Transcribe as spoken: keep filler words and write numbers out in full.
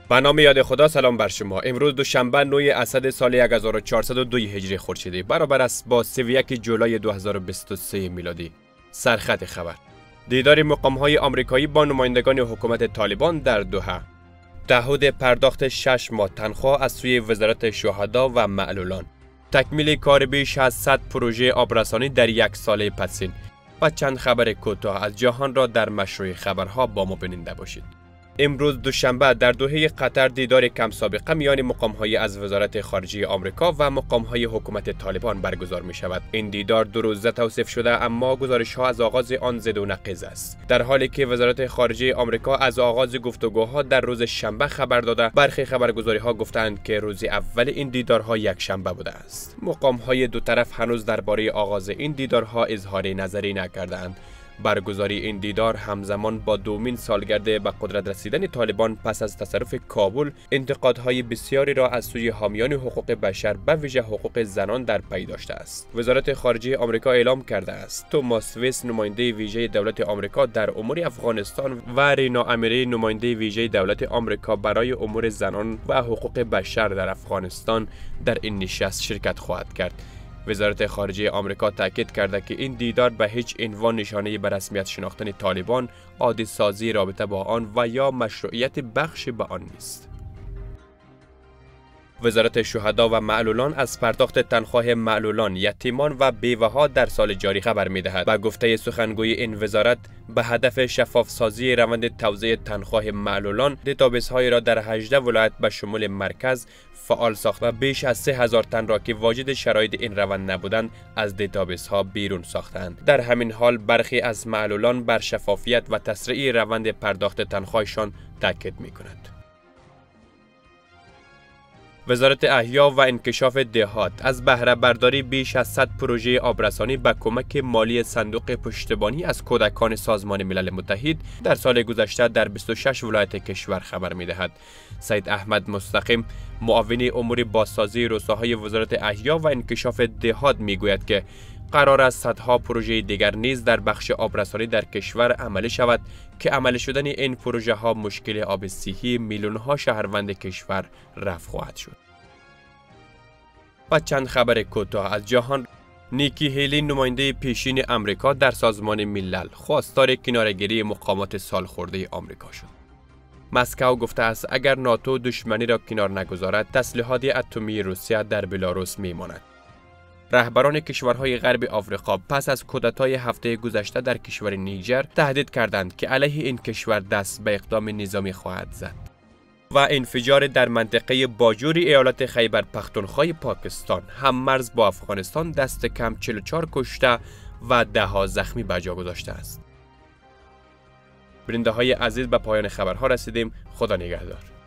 به نام یاد خدا. سلام بر شما. امروز دوشنبه نوی اسد سال هزار و چهارصد و دو هجری خورشیدی برابر است با سی و یک جولای دو هزار و بیست و سه میلادی. سرخط خبر: دیدار مقام‌های آمریکایی با نمایندگان حکومت طالبان در دوحه. تعهد پرداخت شش ماه تنخواه از سوی وزارت شهدا و معلولان. تکمیل کار بیش از صد پروژه آبرسانی در یک سال پسین و چند خبر کوتاه از جهان را در مشروع خبرها با ما بیننده باشید. امروز دوشنبه در دوحه قطر دیدار کم سابقه میان مقام‌های از وزارت خارجه آمریکا و مقام‌های حکومت طالبان برگزار می شود. این دیدار دو روزه توصیف شده، اما گزارش‌ها از آغاز آن ضد و نقیض است. در حالی که وزارت خارجه آمریکا از آغاز گفتگوها در روز شنبه خبر داده، برخی خبرگزاری‌ها گفتند که روز اول این دیدارها یک شنبه بوده است. مقام‌های دو طرف هنوز درباره آغاز این دیدارها اظهار نظری نکردند. برگزاری این دیدار همزمان با دومین سالگرد به قدرت رسیدن طالبان پس از تصرف کابل، انتقادهای بسیاری را از سوی حامیان حقوق بشر به ویژه حقوق زنان در پی داشته است. وزارت خارجه آمریکا اعلام کرده است توماس ویس، نماینده ویژه دولت آمریکا در امور افغانستان، و رینا امیری، نماینده ویژه دولت آمریکا برای امور زنان و حقوق بشر در افغانستان، در این نشست شرکت خواهد کرد. وزارت خارجه آمریکا تاکید کرده که این دیدار به هیچ عنوان نشانه به رسمیت شناختن طالبان، عادی سازی رابطه با آن و یا مشروعیت بخش به آن نیست. وزارت شهدا و معلولان از پرداخت تنخواه معلولان، یتیمان و بیوه‌ها در سال جاری خبر می‌دهد. به گفته سخنگوی این وزارت، به هدف شفاف سازی روند توزیع تنخواه معلولان، دیتابیس‌هایی را در هجده ولایت به شمول مرکز فعال ساخت و بیش از سه هزار تن را که واجد شرایط این روند نبودند از دیتابیس‌ها بیرون ساختند. در همین حال برخی از معلولان بر شفافیت و تسریع روند پرداخت تنخواهشان تاکید می‌کنند. وزارت احیا و انکشاف دهات از بهره برداری بیش از صد پروژه آبرسانی به کمک مالی صندوق پشتیبانی از کودکان سازمان ملل متحد در سال گذشته در بیست و شش ولایت کشور خبر می‌دهد. سید احمد مستقیم، معاون امور بازسازی روستاهای وزارت احیا و انکشاف دهات میگوید که قرار است صدها پروژه دیگر نیز در بخش آبرسانی در کشور عملی شود که عملی شدن این پروژه ها مشکل آب صحی میلیون ها شهروند کشور رفع خواهد شد. و چند خبر کوتاه از جهان: نیکی هیلی، نماینده پیشین امریکا در سازمان ملل، خواستار کناره‌گیری مقامات سالخورده آمریکا شد. مسکو گفته است اگر ناتو دشمنی را کنار نگذارد، تسلیحات اتمی روسیه در بلاروس میماند. رهبران کشورهای غرب آفریقا پس از کودتای هفته گذشته در کشور نیجر تهدید کردند که علیه این کشور دست به اقدام نظامی خواهد زد. و انفجار در منطقه باجوری ایالت خیبر پختونخوا پاکستان هم مرز با افغانستان دست کم چهل و چهار کشته و ده ها زخمی به جا گذاشته است. بیننده های عزیز، به پایان خبرها رسیدیم. خدا نگهدار.